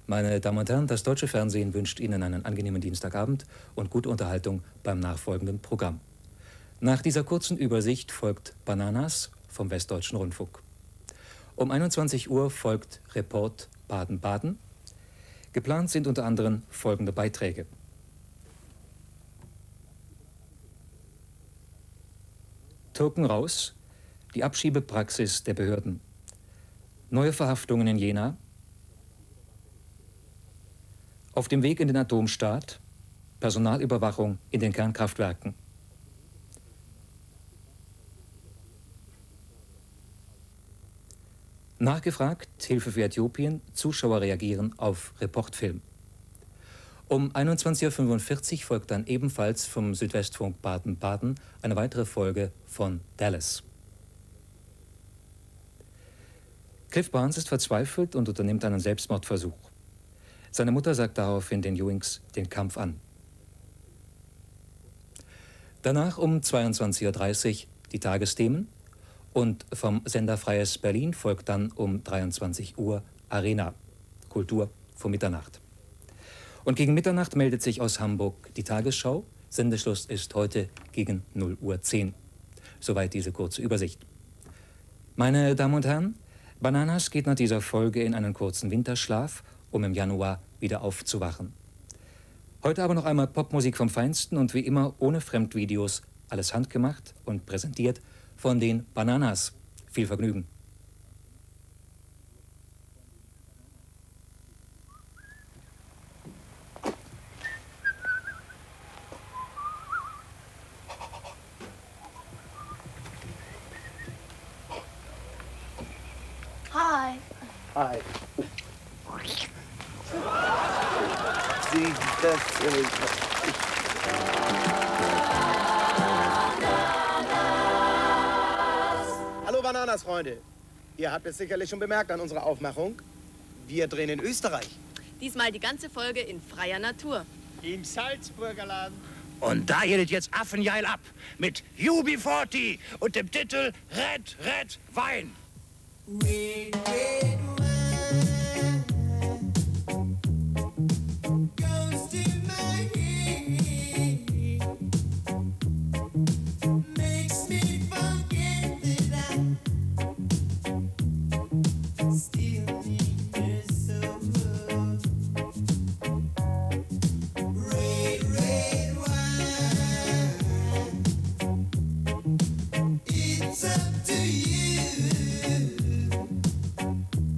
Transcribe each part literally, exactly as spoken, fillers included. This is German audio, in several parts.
Meine Damen und Herren, das deutsche Fernsehen wünscht Ihnen einen angenehmen Dienstagabend und gute Unterhaltung beim nachfolgenden Programm. Nach dieser kurzen Übersicht folgt Bananas vom Westdeutschen Rundfunk. Um einundzwanzig Uhr folgt Report Baden-Baden. Geplant sind unter anderem folgende Beiträge. Türken raus, die Abschiebepraxis der Behörden. Neue Verhaftungen in Jena. Auf dem Weg in den Atomstaat, Personalüberwachung in den Kernkraftwerken. Nachgefragt, Hilfe für Äthiopien, Zuschauer reagieren auf Reportfilm. Um einundzwanzig Uhr fünfundvierzig folgt dann ebenfalls vom Südwestfunk Baden-Baden eine weitere Folge von Dallas. Cliff Barnes ist verzweifelt und unternimmt einen Selbstmordversuch. Seine Mutter sagt daraufhin den Ewings den Kampf an. Danach um zweiundzwanzig Uhr dreißig die Tagesthemen und vom Sender Freies Berlin folgt dann um dreiundzwanzig Uhr Arena, Kultur vor Mitternacht. Und gegen Mitternacht meldet sich aus Hamburg die Tagesschau. Sendeschluss ist heute gegen null Uhr zehn. Soweit diese kurze Übersicht. Meine Damen und Herren, Bananas geht nach dieser Folge in einen kurzen Winterschlaf, um im Januar wieder aufzuwachen. Heute aber noch einmal Popmusik vom Feinsten und wie immer ohne Fremdvideos, alles handgemacht und präsentiert von den Bananas. Viel Vergnügen. Hi. Hi. Sie, das, äh, Hallo Bananas, Freunde. Ihr habt es sicherlich schon bemerkt an unserer Aufmachung. Wir drehen in Österreich. Diesmal die ganze Folge in freier Natur. Im Salzburger Land. Und da redet jetzt Affenjeil ab mit U B vierzig und dem Titel Red, Red, Wein. Red, red wine goes to my head, makes me forget that I still need her so good. Red, red wine, it's up to you.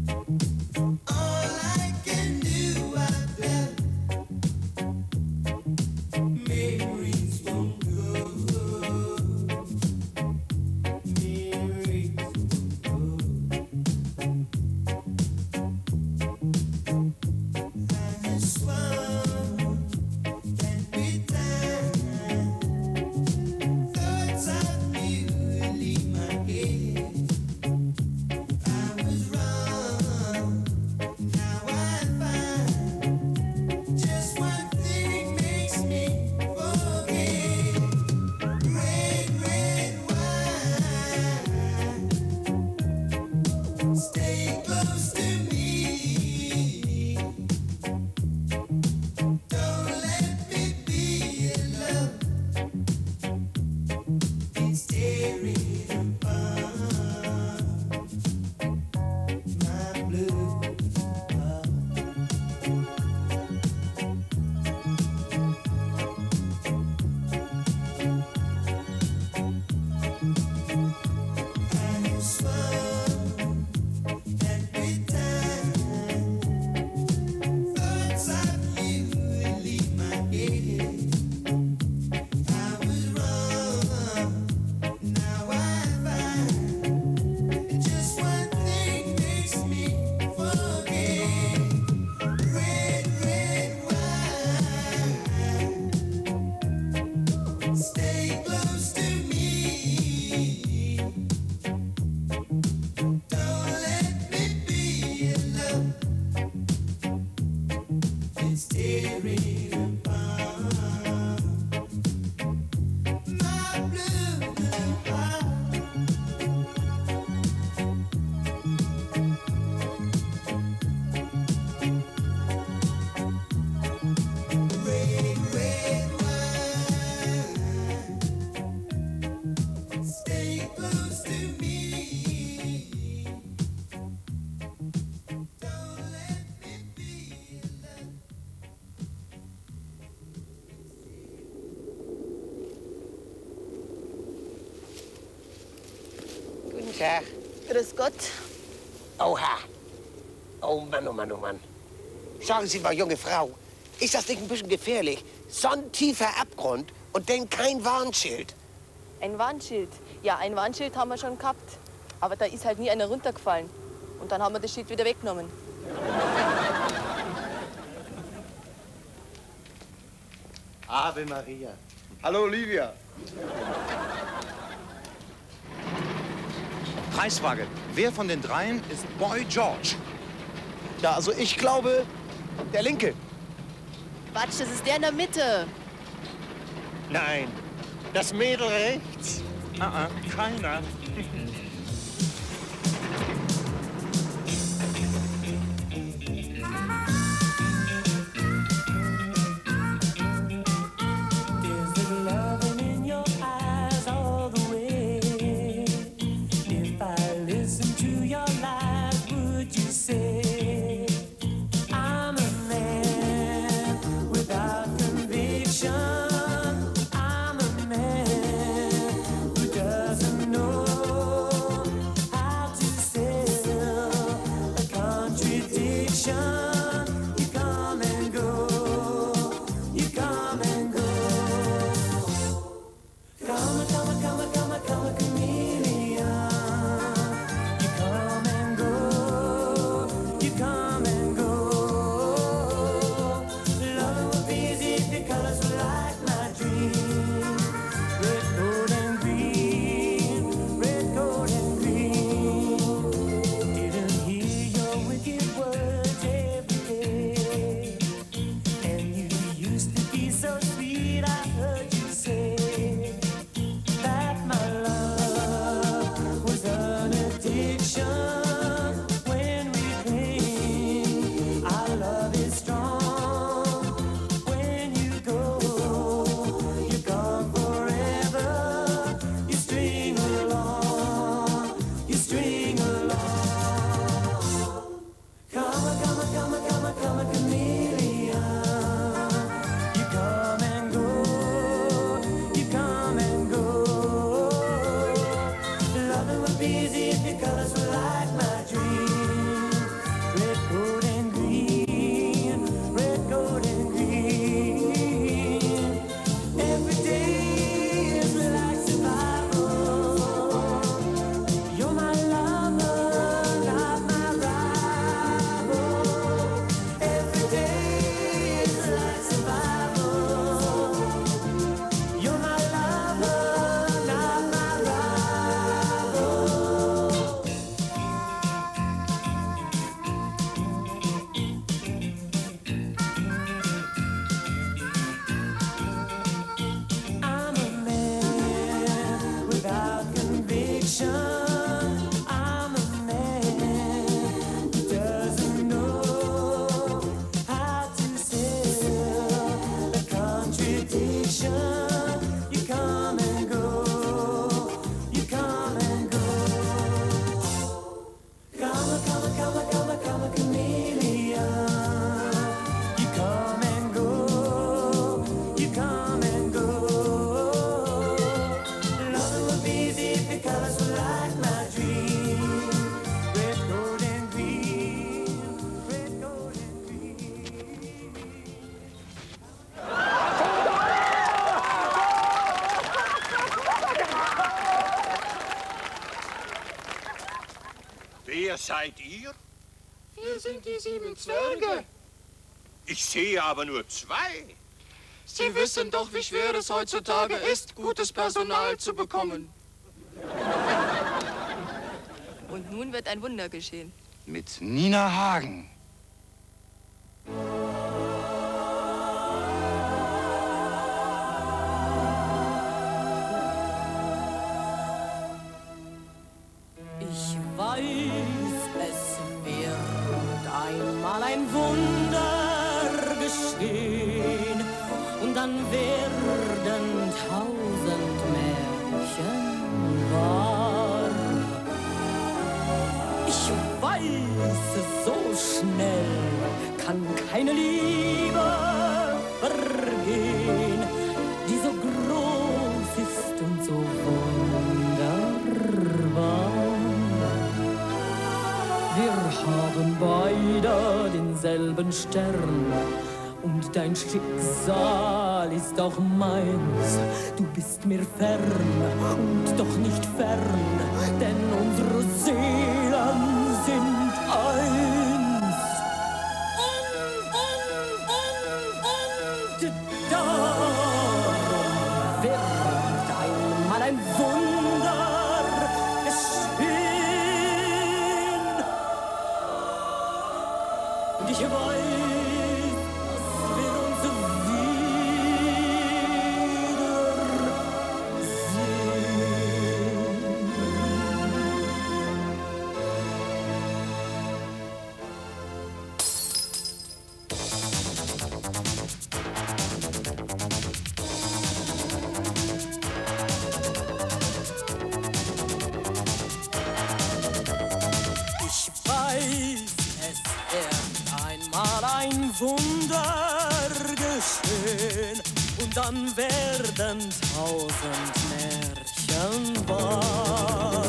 Tag. Grüß Gott. Oha. Oh Mann, oh Mann, oh Mann. Sagen Sie mal, junge Frau, ist das nicht ein bisschen gefährlich? So ein tiefer Abgrund und dann kein Warnschild. Ein Warnschild. Ja, ein Warnschild haben wir schon gehabt. Aber da ist halt nie einer runtergefallen. Und dann haben wir das Schild wieder weggenommen. Ave Maria. Hallo, Olivia. Preisfrage. Wer von den dreien ist Boy George? Ja, also ich glaube, der Linke. Quatsch, das ist der in der Mitte. Nein, das Mädel rechts. Ah, ah, keiner. Wer seid ihr? Wir sind die sieben Zwerge. Ich sehe aber nur zwei. Sie wissen doch, wie schwer es heutzutage ist, gutes Personal zu bekommen. Und nun wird ein Wunder geschehen. Mit Nina Hagen. Ich weiß, es wird einmal ein Wunder geschehen und dann werden tausend Märchen wahr. Ich weiß, so schnell kann keine Liebe vergehen, die so groß ist und so wunderbar. Abendstern. Und dein Schicksal ist auch meins. Du bist mir fern und doch nicht fern, denn unsere Seelen sind eins. Und, und, und, und darum wird einmal ein Wunder geschehen. Und ich weiß, Wunder geschehen und dann werden tausend Märchen wahr.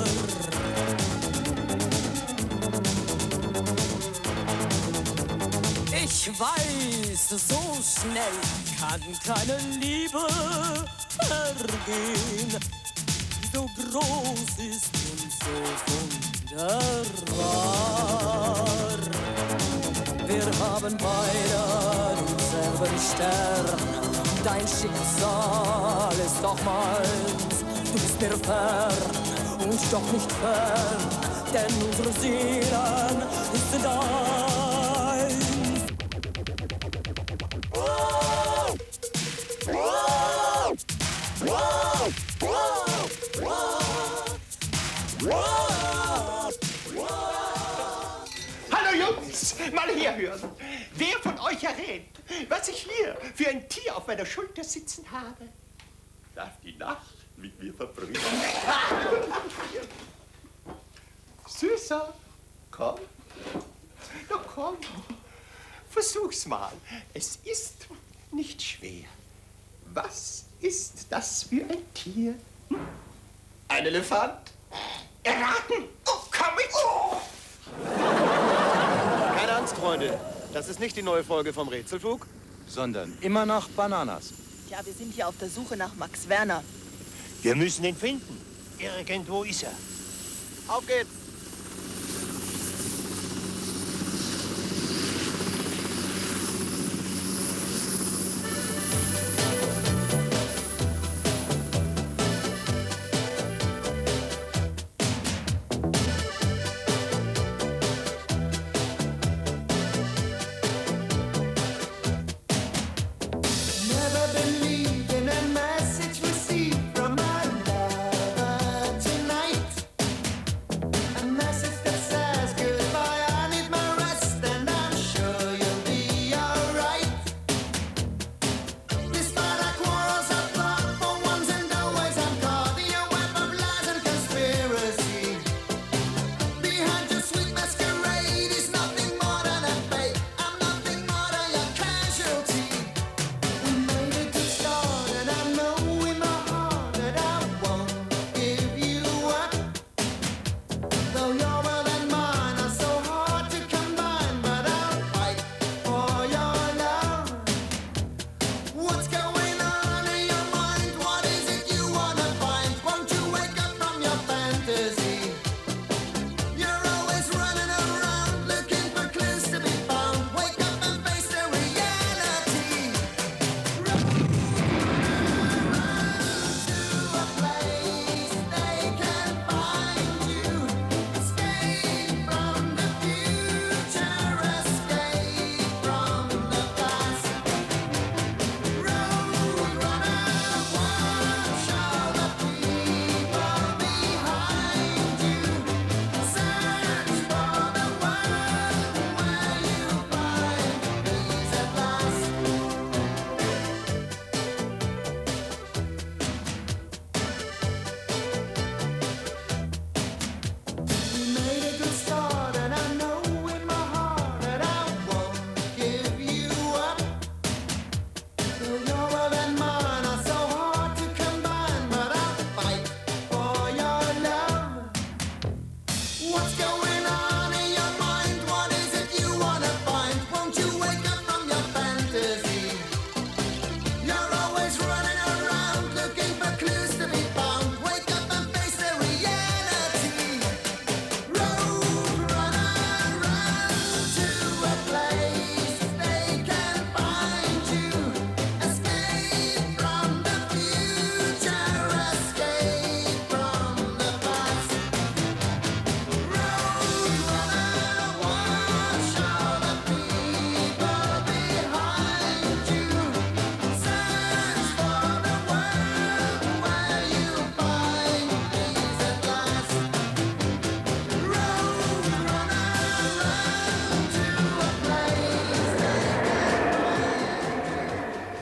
Ich weiß, so schnell kann keine Liebe vergehen, die so groß ist und so wunderbar. Wir haben beide denselben Stern. Dein Schicksal ist doch meins. Du bist mir fern und doch nicht fern, denn unsere Seelen sind eins. Wow! Wow! Wow! Wow! Wow! Hallo Jungs, mal herhören. Wer von euch errät, was ich hier für ein Tier auf meiner Schulter sitzen habe? Darf die Nacht mit mir verbringen? Süßer, komm. Na komm, versuch's mal. Es ist nicht schwer. Was ist das für ein Tier? Hm? Ein Elefant? Erraten! Oh, komm mit! Oh. Keine Angst, Freunde. Das ist nicht die neue Folge vom Rätselflug, sondern immer noch Bananas. Ja, wir sind hier auf der Suche nach Max Werner. Wir müssen ihn finden. Irgendwo ist er. Auf geht's! What's going on in your mind? What is it you wanna find? Won't you wait?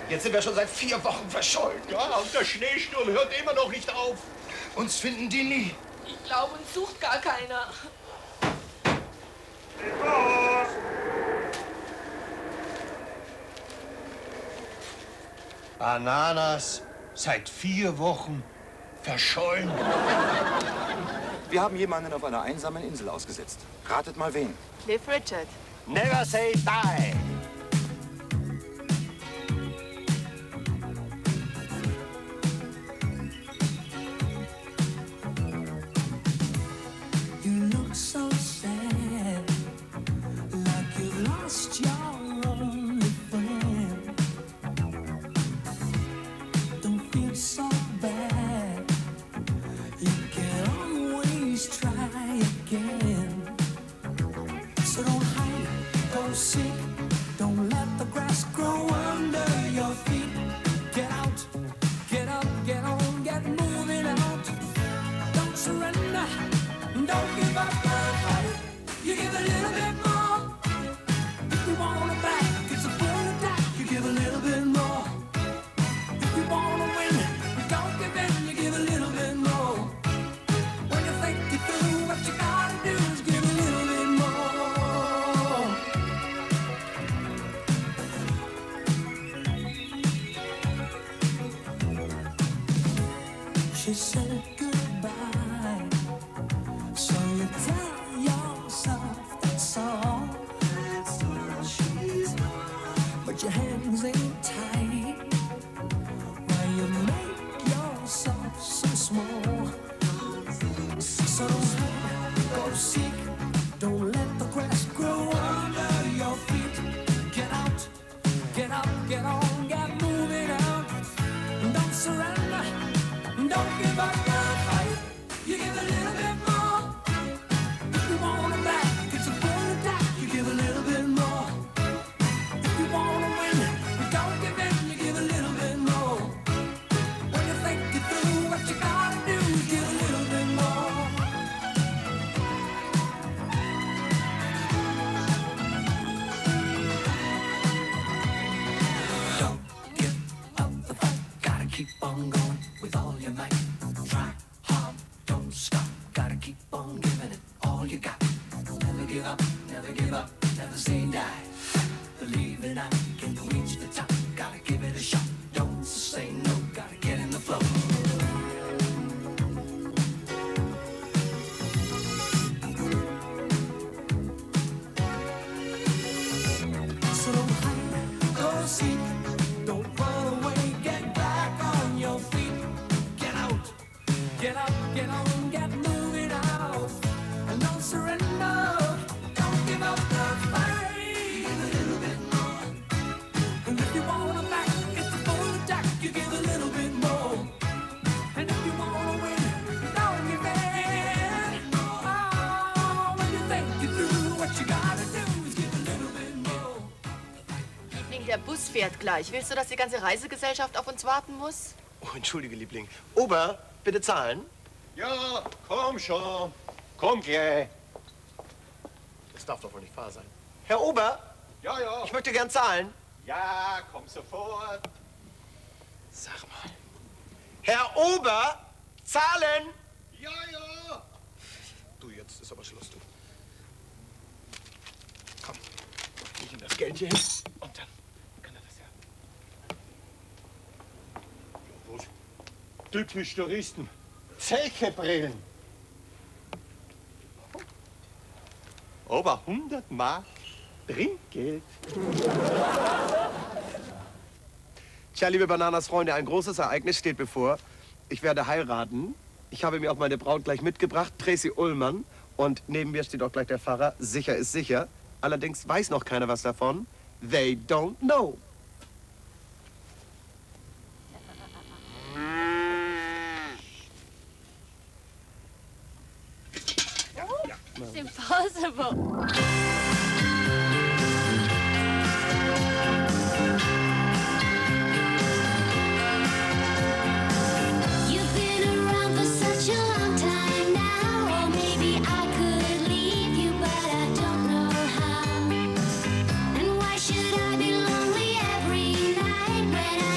Jetzt sind wir schon seit vier Wochen verschollen. Ja, und der Schneesturm hört immer noch nicht auf. Uns finden die nie. Ich glaube, uns sucht gar keiner. Bananas, seit vier Wochen verschollen. Wir haben jemanden auf einer einsamen Insel ausgesetzt. Ratet mal wen. Cliff Richard. Never say die. You look so sad, like you lost your only friend. Don't feel so bad, you can always try again. So don't hide, don't seek, don't let the grass grow under your feet. Get out, get up, get on, get moving out. Don't surrender. Don't give up the fight. You give a little bit more. If you want it back, it's a full attack. You give a little bit more. If you want to win, don't give in. You give a little bit more. When you think you through, what you gotta do is give a little bit more. She said goodbye. So you tell yourself that's all, that's all she's done. But your hands ain't tight. Why you make yourself so small? So don't go seek, don't let the grass grow under your feet. Get out, get up, get on, get moving out. Don't surrender, don't give up the fight. You give a little bit more. If you want it back, it's a full attack. You give a little bit more. If you want to win, don't give in. You give a little bit more. When you think you through, what you gotta do is give a little bit more. Don't give up the fight. Gotta keep on going with all your might. Try hard. Don't stop, gotta keep on giving it all you got. Never give up, never give up, never say die. Believe it, I can reach the top. Gotta give it a shot. Don't say no, gotta get in the flow. So don't hide, go seek, don't run away, get back on your feet. Get out. Get up, get on, get moving out. And don't surrender. Don't give up the fight. Give a little bit more. And if you want it back, it's a full attack. You give a little bit more. And if you want to win, don't give in. Oh, when you think you through, what you gotta do is give a little bit more. Liebling, der Bus fährt gleich. Willst du, dass die ganze Reisegesellschaft auf uns warten muss? Oh, entschuldige, Liebling. Ober, bitte zahlen. Ja, komm schon. Komm gleich. Das darf doch wohl nicht wahr sein. Herr Ober? Ja, ja. Ich möchte gern zahlen. Ja, komm sofort. Sag mal. Herr Ober, zahlen! Ja, ja. Du, jetzt ist aber Schluss, du. Komm, ich ihm das Geld hier hin und dann kann er das ja. Was? Typisch Touristen. Zechebrillen. Aber hundert Mark Trinkgeld. Tja, liebe Bananas-Freunde, ein großes Ereignis steht bevor. Ich werde heiraten. Ich habe mir auch meine Braut gleich mitgebracht, Tracy Ullmann. Und neben mir steht auch gleich der Pfarrer. Sicher ist sicher. Allerdings weiß noch keiner was davon. They don't know. It's impossible. When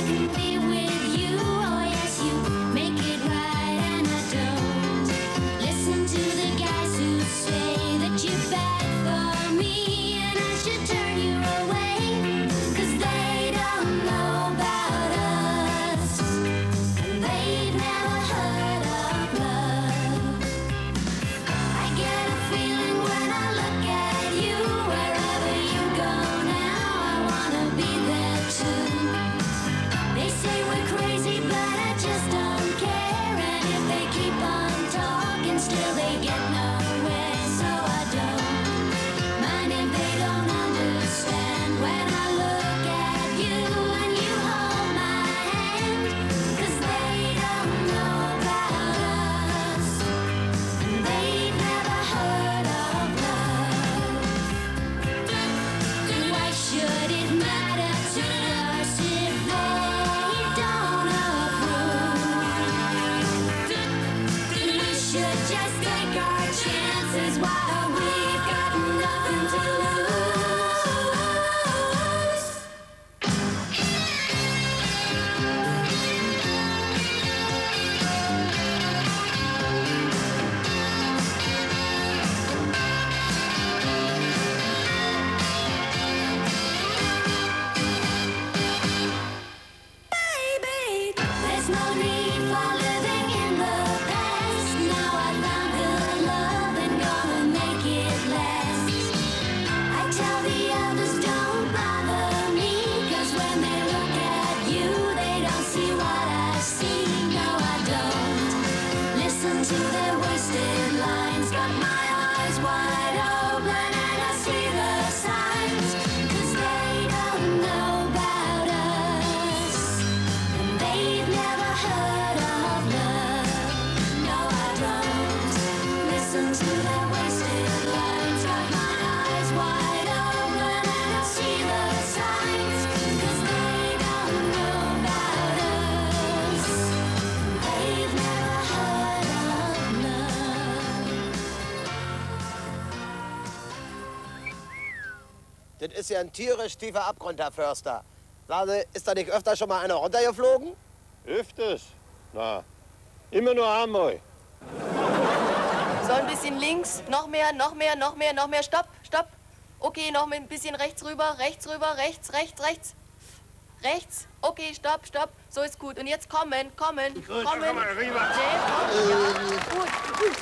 das ist ja ein tierisch tiefer Abgrund, Herr Förster. Sagen Sie, ist da nicht öfter schon mal einer runtergeflogen? Öfters? Na, immer nur einmal. So, ein bisschen links, noch mehr, noch mehr, noch mehr, noch mehr. Stopp, stopp. Okay, noch ein bisschen rechts rüber, rechts rüber, rechts, rechts, rechts. Rechts. Okay, stopp, stopp. So ist gut. Und jetzt kommen, kommen, Gut, kommen. komm mal rüber. Jay, komm. Ja, gut, gut.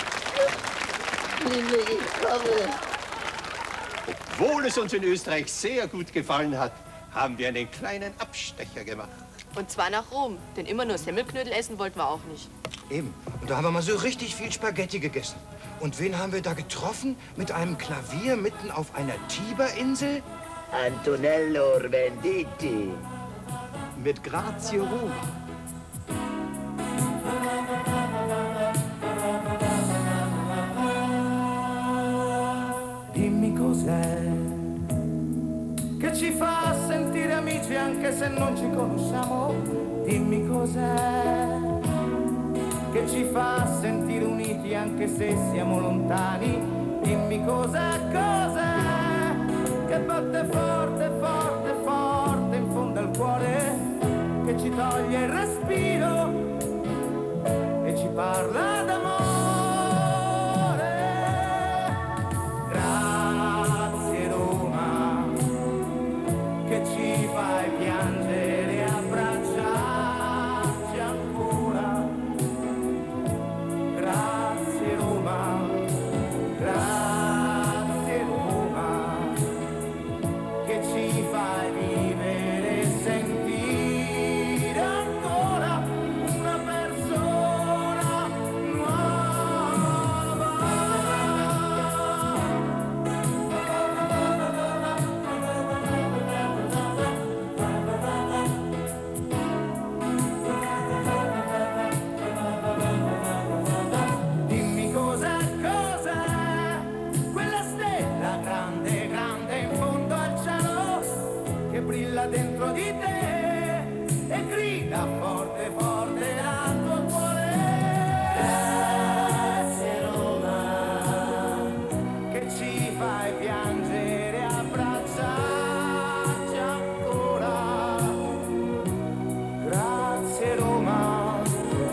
Ich komme. Obwohl es uns in Österreich sehr gut gefallen hat, haben wir einen kleinen Abstecher gemacht. Und zwar nach Rom. Denn immer nur Semmelknödel essen wollten wir auch nicht. Eben. Und da haben wir mal so richtig viel Spaghetti gegessen. Und wen haben wir da getroffen? Mit einem Klavier mitten auf einer Tiberinsel? Antonello Venditti. Mit Grazie Roma. Dimmi cos'è che ci fa sentire amici anche se non ci conosciamo. Dimmi cos'è che ci fa sentire uniti anche se siamo lontani. Dimmi cos'è, cos'è che batte forte, forte, forte in fondo al cuore, che ci toglie il respiro e ci parla d'amore. Grazie Roma, che ci fai piangere e abbracciarci ancora. Grazie Roma, grazie Roma, che ci fai vivere e sentire ancora una persona nuova. Dimmi cos'è, cos'è quella stella grande, grande in fondo al cielo, che brilla dentro di te e grida forte, forte al tuo cuore. Grazie Roma, che ci fai piangere e abbracciarci ancora. Grazie Roma,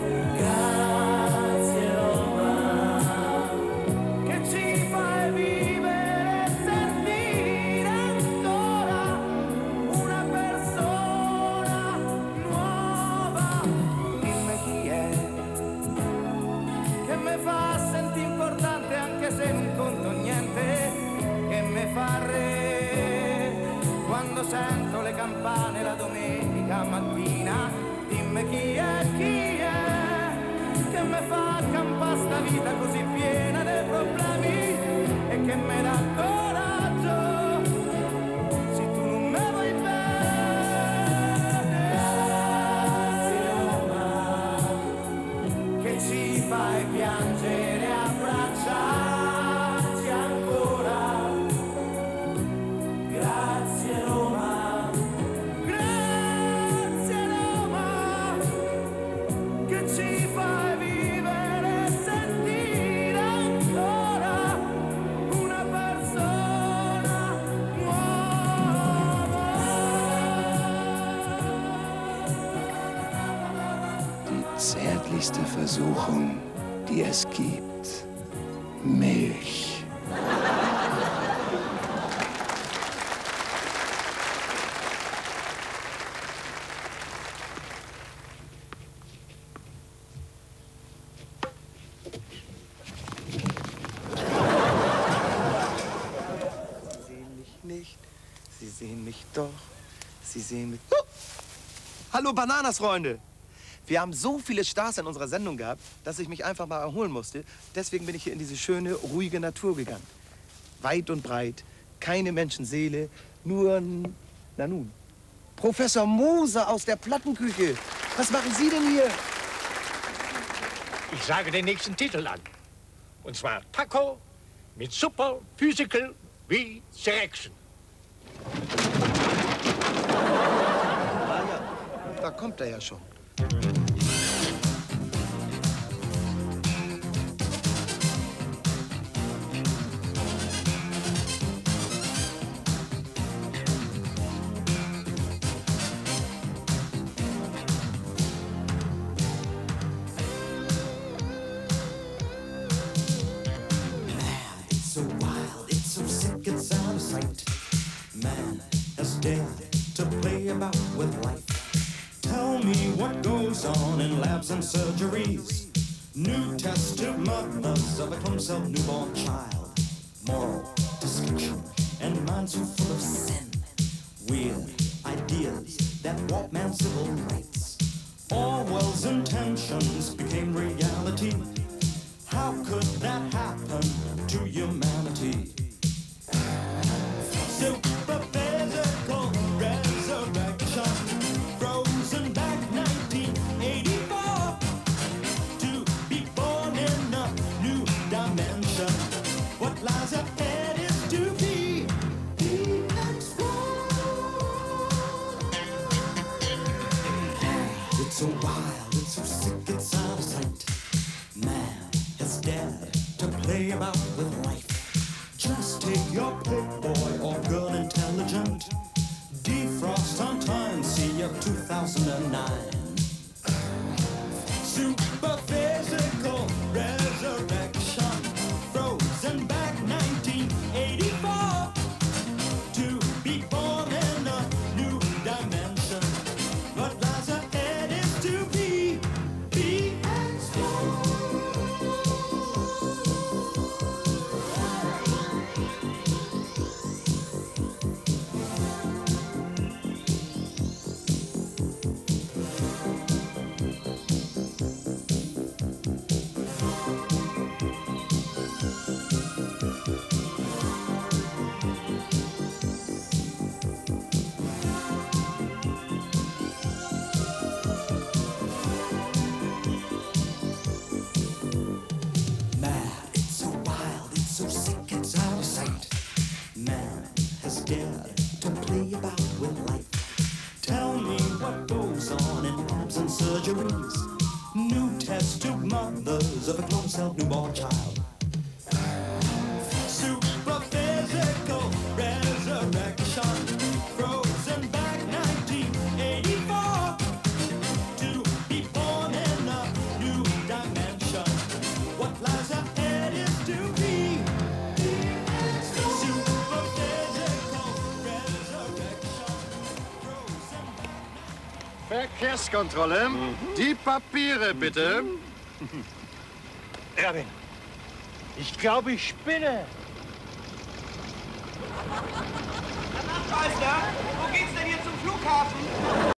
grazie Roma, che ci fai vivere e sentire ancora una persona nuova. Dimmi chi è che mi fa sentire importante anche se non conto niente, che mi fa re quando sento le campane la domenica mattina. Dimmi chi è, chi è che mi fa campare sta vita così piena di problemi e che mi dà coraggio se tu non me vuoi bene. Grazie Roma, che ci fai piangere e abbracciarci ancora. Grazie Roma, grazie Roma, che ci fai vivere e sentire ancora una persona nuova. Die zärtlichste Versuchung, die es gibt. Milch. Sie sehen mich nicht, Sie sehen mich doch, Sie sehen mich... Oh! Hallo Bananas-Freunde! Wir haben so viele Stars in unserer Sendung gehabt, dass ich mich einfach mal erholen musste. Deswegen bin ich hier in diese schöne, ruhige Natur gegangen. Weit und breit, keine Menschenseele, nur, n- na nun, Professor Moser aus der Plattenküche. Was machen Sie denn hier? Ich sage den nächsten Titel an. Und zwar Taco mit Super Physical Resurrection. Ah ja, da kommt er ja schon. me what goes on in labs and surgeries. New test to mothers of a clone cell newborn child. Moral dysfunction and minds so full of sin. Weird ideas that warp man's civil rights. Orwell's intentions became reality. How could that happen to humanity? Superphysical resurrection, frozen back nineteen eighty-four, to be born in a new dimension. What lies ahead is to be, be explored. It's so wild, it's so sick, it's out of sight. Man has dared to play about with life. Just take your pick, boy or girl intelligent. Defrost on time, see of two thousand nine. Superphysical resurrection, frozen back nineteen eighty-four, to be born in a new dimension. What lies ahead is to be, be explored. Mad, it's so wild, it's so sick, it's out of sight. Man has dared to play about with life. Tell me what goes on in labs and surgeries. New test to mothers of a clone cell newborn child. Superphysical resurrection, frozen back nineteen eighty-four, to be born in a new dimension. What lies ahead is to be, be superphysical resurrection, frozen back. Verkehrskontrolle. Die Papiere, bitte. Erwin, ich glaube, ich spinne. Herr Nachtmeister, wo geht's denn hier zum Flughafen?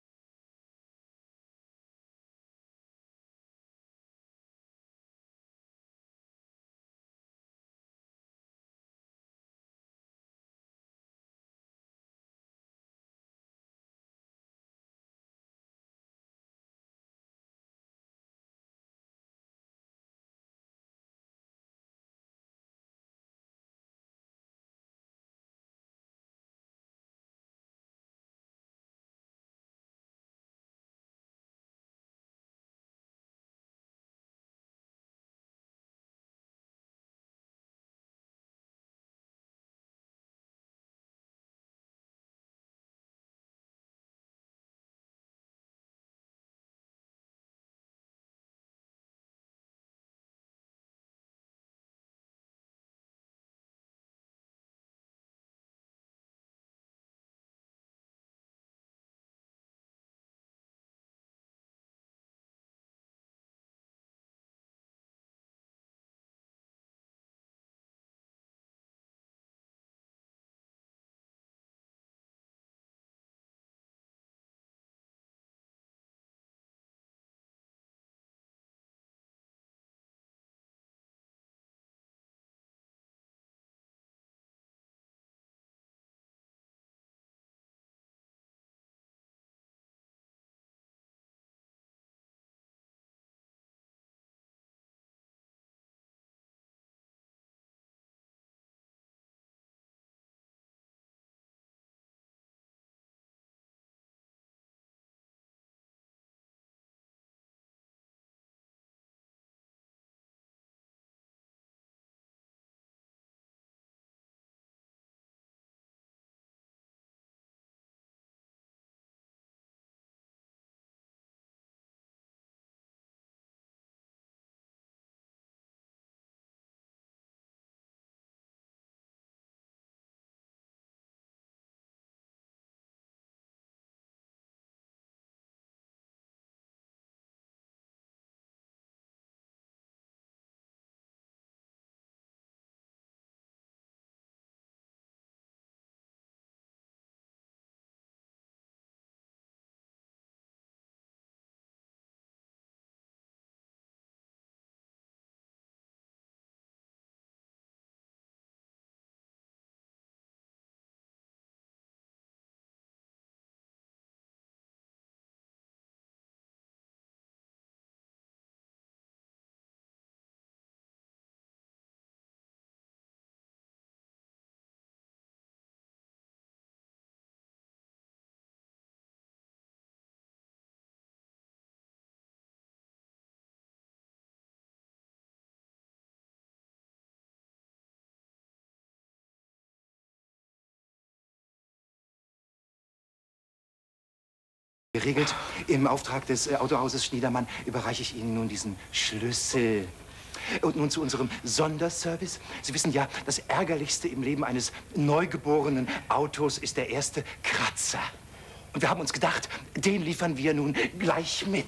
geregelt. Im Auftrag des äh, Autohauses Schniedermann überreiche ich Ihnen nun diesen Schlüssel. Und nun zu unserem Sonderservice. Sie wissen ja, das Ärgerlichste im Leben eines neugeborenen Autos ist der erste Kratzer. Und wir haben uns gedacht, den liefern wir nun gleich mit.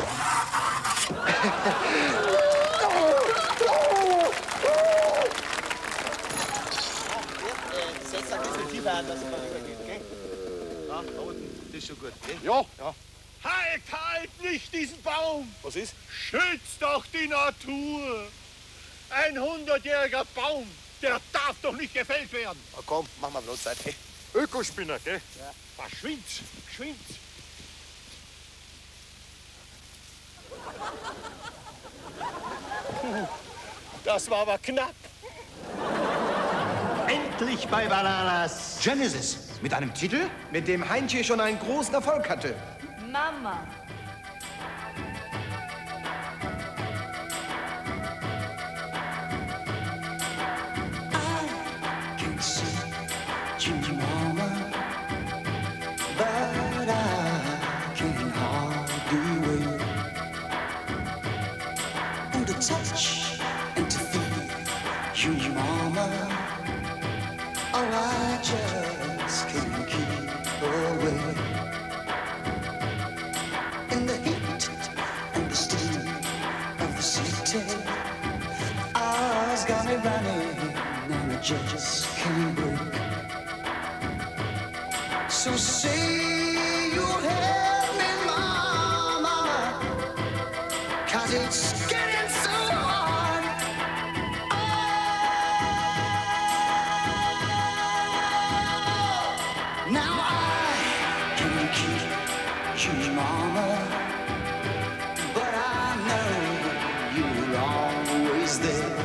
Setz ein bisschen tiefer an, dass es mal übergeht, okay? Ja, da unten, das ist schon gut, okay? Ja. Ja. Halt, halt nicht diesen Baum! Was ist? Schützt doch die Natur! Ein hundertjähriger Baum, der darf doch nicht gefällt werden! Na komm, mach mal bloß Zeit, hey. Ökospinner, gell? Ja. Verschwind, verschwind! Das war aber knapp. Endlich bei Bananas. Genesis, mit einem Titel? Mit dem Heintje schon einen großen Erfolg hatte. Mama. Can't see Ginger Mama, but I can hardly wait. And to touch and to feel Ginger Mama, oh, I just can't keep away. In the heat and the steam of the city, I's got me running and I just can't break. So say you'll help me, Mama, 'cause it's getting so hard. Oh, now I can keep you, Mama, but I know you're always there.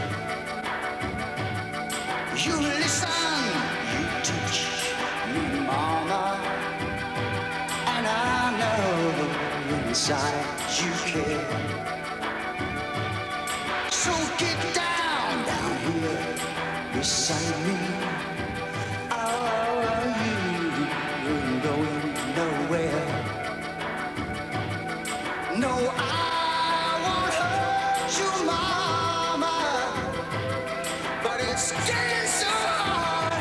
You listen, you teach me, Mama, and I know inside you care. So get down, down here beside me. Oh, you ain't going nowhere. No, I won't hurt you, Mama, but it's getting so hard.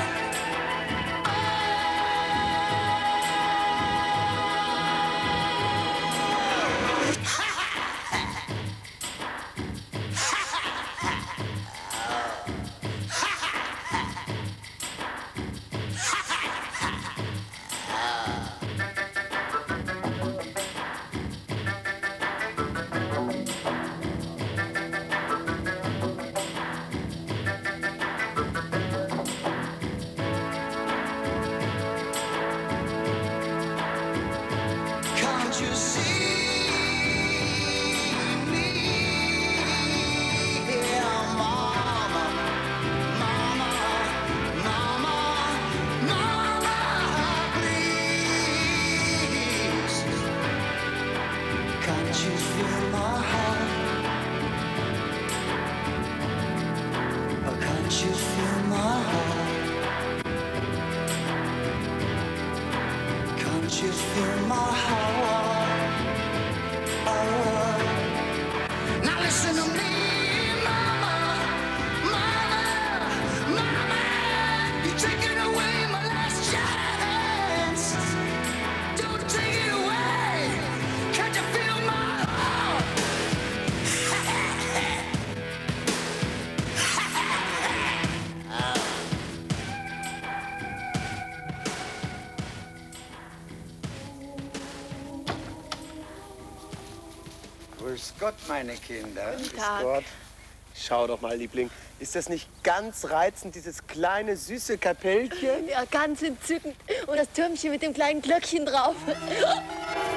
Can't you see me here, Mama, Mama, Mama, Mama, please? Can't you feel my heart? Or can't you feel my heart? Can't you feel my heart? Oh. Now listen to me, Mama, Mama, Mama. You're taking away my last chance. Don't take it away. Can't you feel my heart? Grüß Gott, meine Kinder. Guten Grüß Tag. Gott. Schau doch mal, Liebling. Ist das nicht ganz reizend, dieses kleine, süße Kapellchen? Ja, ganz entzückend. Und das Türmchen mit dem kleinen Glöckchen drauf.